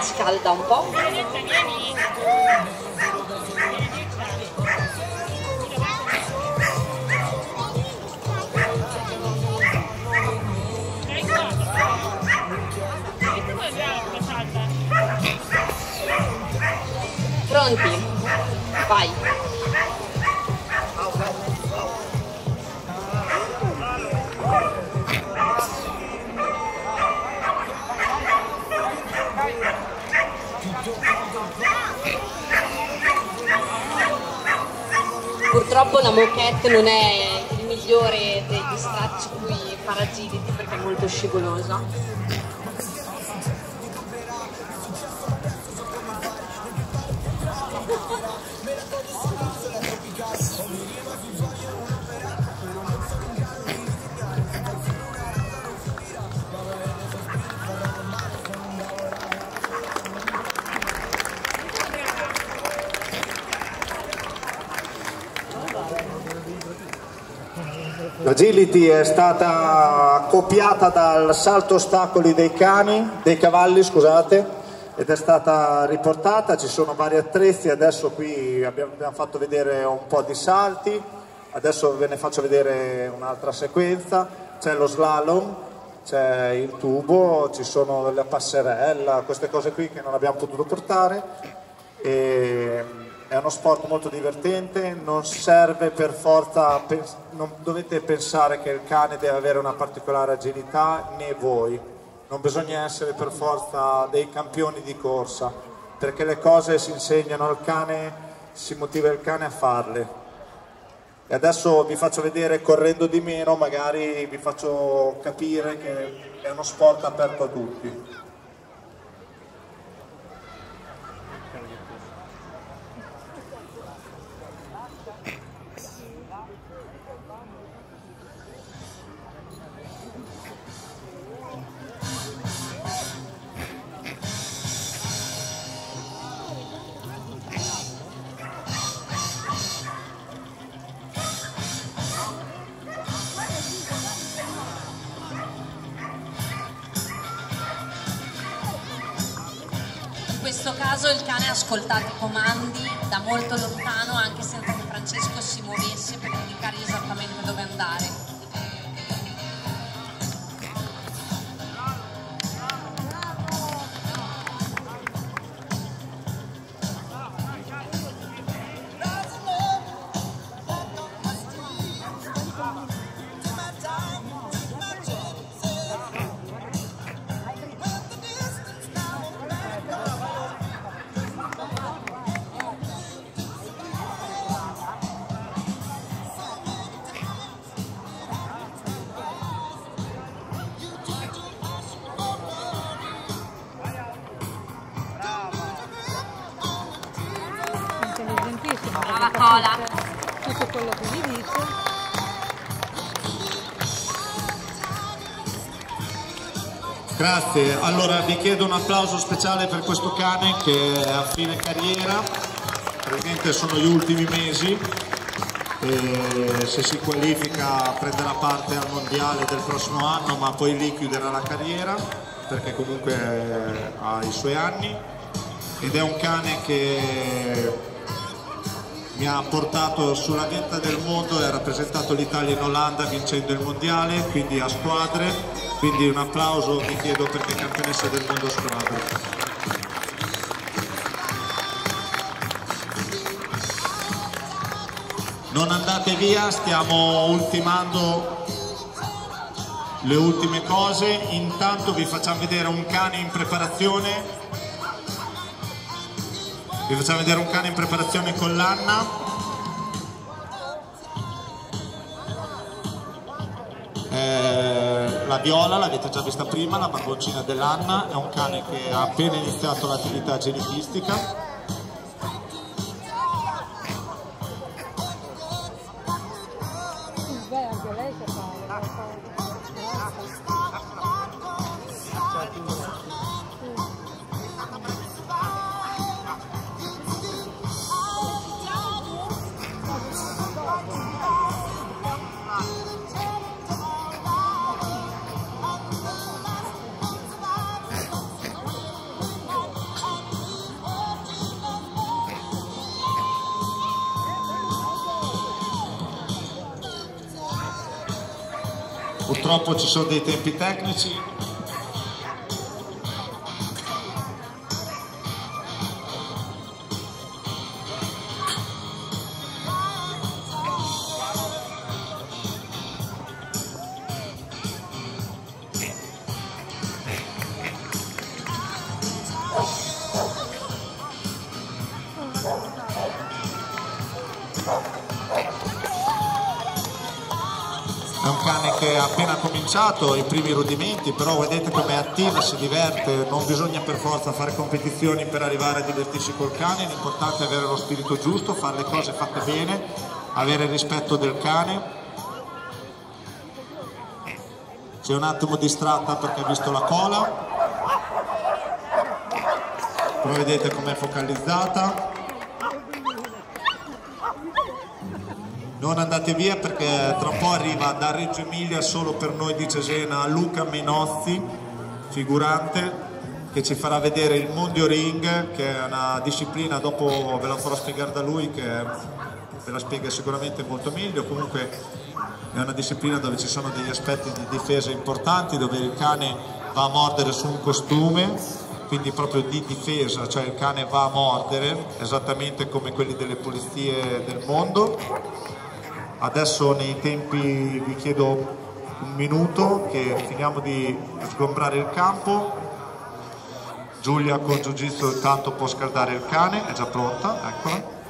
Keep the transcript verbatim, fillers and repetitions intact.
scalda un po'. Pronti? Vai! Purtroppo la moquette non è il migliore degli strati su cui fare agility perché è molto scivolosa. L'agility è stata copiata dal salto ostacoli dei cani, dei cavalli, scusate, ed è stata riportata. Ci sono vari attrezzi, adesso qui abbiamo, abbiamo fatto vedere un po' di salti, adesso ve ne faccio vedere un'altra sequenza. C'è lo slalom, c'è il tubo, ci sono la passerella, queste cose qui che non abbiamo potuto portare. E è uno sport molto divertente, non serve per forza, non dovete pensare che il cane deve avere una particolare agilità, né voi. Non bisogna essere per forza dei campioni di corsa, perché le cose si insegnano al cane, si motiva il cane a farle. E adesso vi faccio vedere, correndo di meno, magari vi faccio capire che è uno sport aperto a tutti. In questo caso il cane ha ascoltato i comandi da molto lontano anche senza che Francesco si muovesse per indicargli esattamente dove andare. Brava Cola! Tutto quello che gli dice. Grazie, allora vi chiedo un applauso speciale per questo cane che è a fine carriera, praticamente sono gli ultimi mesi, e se si qualifica prenderà parte al mondiale del prossimo anno, ma poi lì chiuderà la carriera perché comunque ha i suoi anni, ed è un cane che mi ha portato sulla vetta del mondo e ha rappresentato l'Italia in Olanda vincendo il mondiale, quindi a squadre, quindi un applauso vi chiedo perché è campionessa del mondo squadre. Non andate via, stiamo ultimando le ultime cose, intanto vi facciamo vedere un cane in preparazione. Vi facciamo vedere un cane in preparazione con l'Anna. Eh, la Viola l'avete già vista prima, la bamboncina dell'Anna, è un cane che ha appena iniziato l'attività agilitistica. Purtroppo ci sono dei tempi tecnici. È un cane che ha appena cominciato i primi rudimenti, però vedete com'è attiva, si diverte, non bisogna per forza fare competizioni per arrivare a divertirsi col cane, l'importante è avere lo spirito giusto, fare le cose fatte bene, avere il rispetto del cane. C'è un attimo distratta perché ha visto la cola, però vedete com'è focalizzata. Non andate via perché tra un po' arriva da Reggio Emilia solo per noi di Cesena Luca Menozzi, figurante, che ci farà vedere il Mondio Ring, che è una disciplina, dopo ve la farò spiegare da lui, che ve la spiega sicuramente molto meglio. Comunque è una disciplina dove ci sono degli aspetti di difesa importanti, dove il cane va a mordere su un costume, quindi proprio di difesa, cioè il cane va a mordere, esattamente come quelli delle polizie del mondo. Adesso nei tempi vi chiedo un minuto che finiamo di sgombrare il campo. Giulia con Jiu Jitsu intanto può scaldare il cane, è già pronta, eccola.